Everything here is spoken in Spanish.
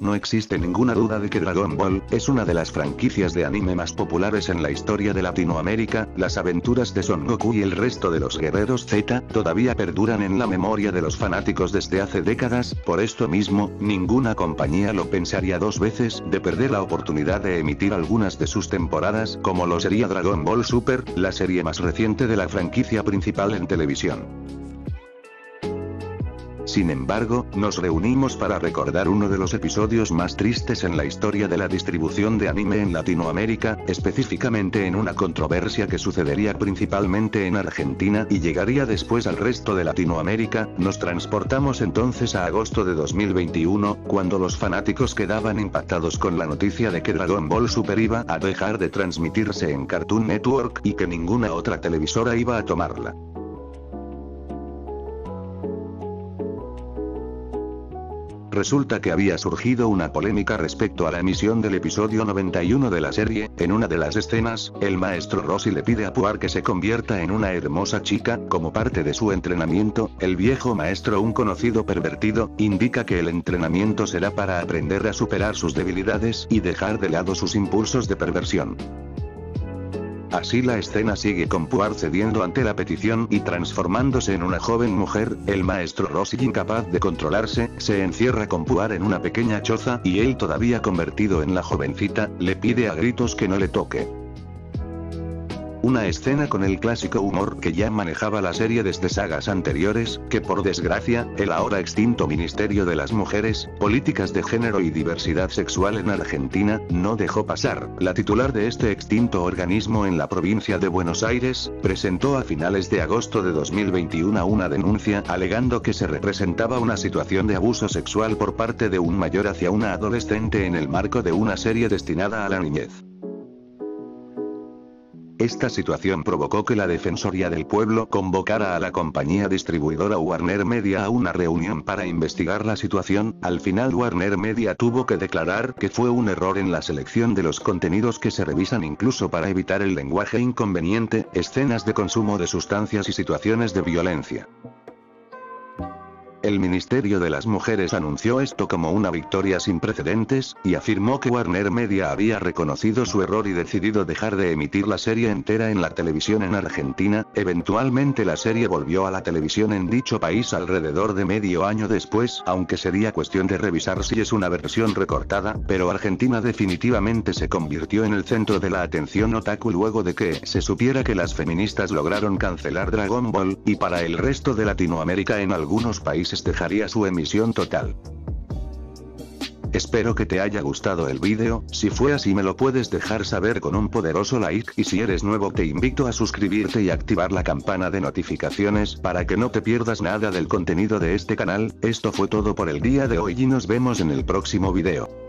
no existe ninguna duda de que Dragon Ball es una de las franquicias de anime más populares en la historia de Latinoamérica. Las aventuras de Son Goku y el resto de los guerreros Z todavía perduran en la memoria de los fanáticos desde hace décadas. Por esto mismo, ninguna compañía lo pensaría dos veces de perder la oportunidad de emitir algunas de sus temporadas, como lo sería Dragon Ball Super, la serie más reciente de la franquicia principal en televisión. Sin embargo, nos reunimos para recordar uno de los episodios más tristes en la historia de la distribución de anime en Latinoamérica, específicamente en una controversia que sucedería principalmente en Argentina y llegaría después al resto de Latinoamérica. Nos transportamos entonces a agosto de 2021, cuando los fanáticos quedaban impactados con la noticia de que Dragon Ball Super iba a dejar de transmitirse en Cartoon Network y que ninguna otra televisora iba a tomarla. Resulta que había surgido una polémica respecto a la emisión del episodio 91 de la serie. En una de las escenas, el maestro Roshi le pide a Puar que se convierta en una hermosa chica, como parte de su entrenamiento. El viejo maestro, un conocido pervertido, indica que el entrenamiento será para aprender a superar sus debilidades y dejar de lado sus impulsos de perversión. Así la escena sigue con Puar cediendo ante la petición y transformándose en una joven mujer. El maestro Roshi, incapaz de controlarse, se encierra con Puar en una pequeña choza y él, todavía convertido en la jovencita, le pide a gritos que no le toque. Una escena con el clásico humor que ya manejaba la serie desde sagas anteriores, que por desgracia, el ahora extinto Ministerio de las Mujeres, Políticas de Género y Diversidad Sexual en Argentina, no dejó pasar. La titular de este extinto organismo en la provincia de Buenos Aires, presentó a finales de agosto de 2021 una denuncia alegando que se representaba una situación de abuso sexual por parte de un mayor hacia una adolescente en el marco de una serie destinada a la niñez. Esta situación provocó que la Defensoría del Pueblo convocara a la compañía distribuidora Warner Media a una reunión para investigar la situación. Al final, Warner Media tuvo que declarar que fue un error en la selección de los contenidos que se revisan, incluso para evitar el lenguaje inconveniente, escenas de consumo de sustancias y situaciones de violencia. El Ministerio de las Mujeres anunció esto como una victoria sin precedentes, y afirmó que Warner Media había reconocido su error y decidido dejar de emitir la serie entera en la televisión en Argentina. Eventualmente la serie volvió a la televisión en dicho país alrededor de medio año después, aunque sería cuestión de revisar si es una versión recortada, pero Argentina definitivamente se convirtió en el centro de la atención otaku luego de que se supiera que las feministas lograron cancelar Dragon Ball, y para el resto de Latinoamérica en algunos países dejaría su emisión total. Espero que te haya gustado el vídeo. Si fue así, me lo puedes dejar saber con un poderoso like, y si eres nuevo te invito a suscribirte y activar la campana de notificaciones para que no te pierdas nada del contenido de este canal. Esto fue todo por el día de hoy y nos vemos en el próximo vídeo.